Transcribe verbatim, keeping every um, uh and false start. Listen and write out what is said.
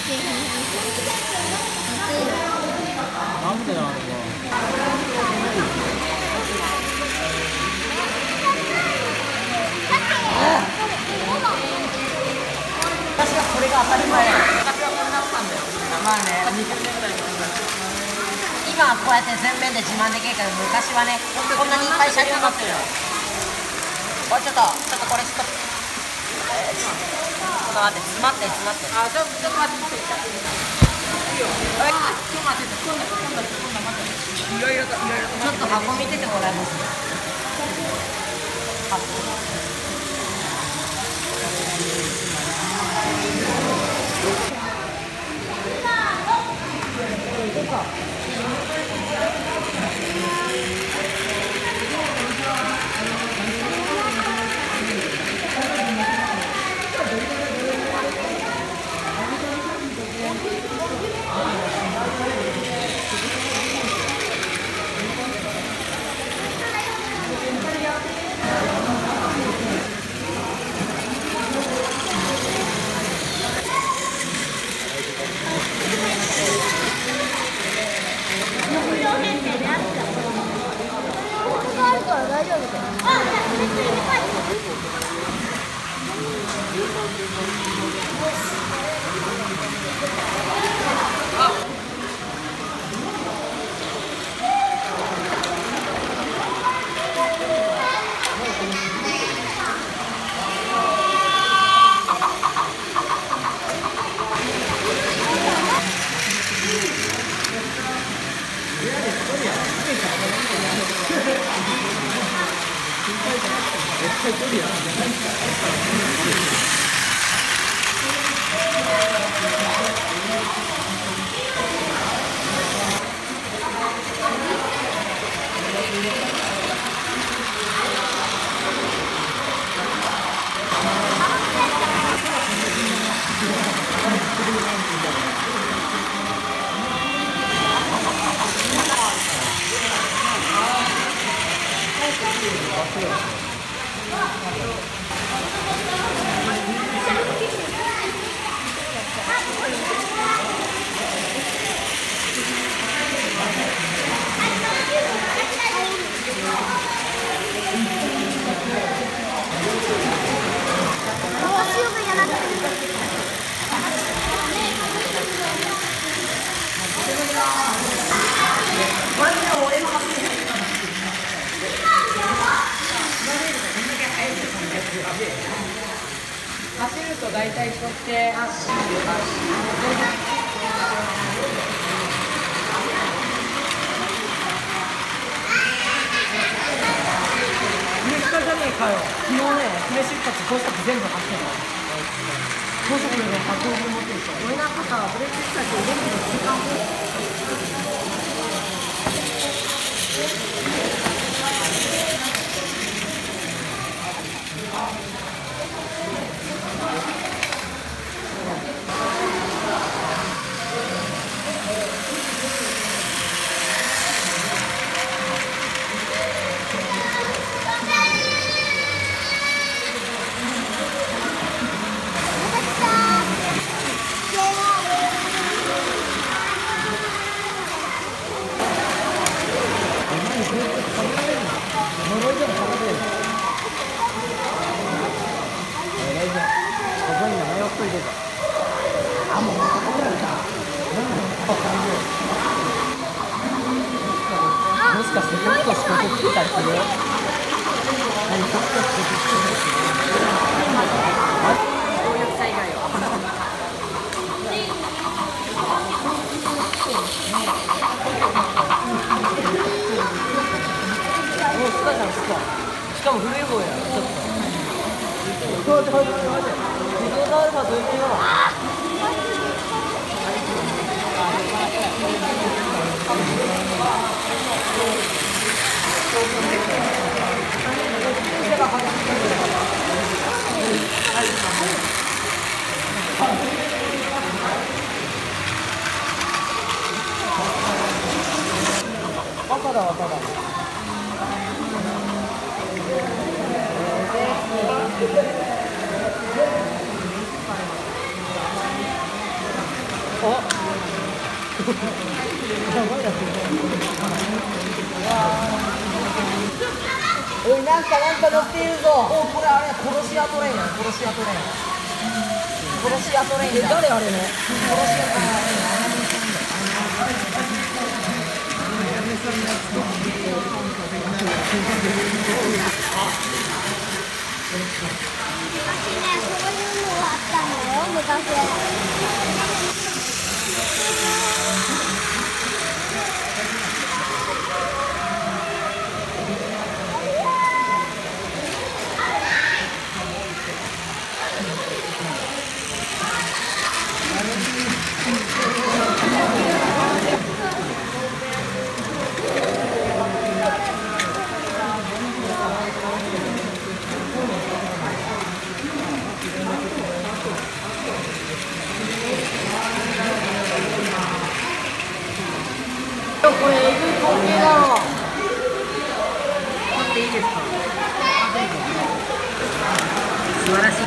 なんでなのか。 私はこれが当たり前。私はこれだったんだよ。まあね。今はこうやって全面で自慢できるけど、昔はね、こんなにいっぱい車両乗ってるよ。おい、ちょっと、ちょっとこれストップ。ちょっと待って、詰まって、詰まって。あ、ちょっと、ちょっと待って。いいよ。え、ちょっと待って、今度、今度、今度待って。いろいろと、いろいろと。ちょっと箱見ててもらえます。箱。ここか。大丈夫です。絶対取りやんじゃないか。走ると大体こうして足じゃねえかよ。昨日ね、姫出発高速全部走ってた。高速でね、ひゃくごじゅう持ってる人。俺なんかさ、ブレーキ出発で電気の時間もしかしてちょっとしか来たりする？何ちょっとしか来たりする？協力災害は。もうスカじゃんスカ。しかも古い方や。ちょっと。待って待って待って待って。自動ドアルファどういうことなの？赤だ赤だ。 なんかなんか乗っているぞ。おこれあれ殺し屋トレインや。殺し屋トレイン殺し屋トレインだ。誰あれの殺し屋トレイン。これえぐい光景だろ。待っていいですか。素晴らしい。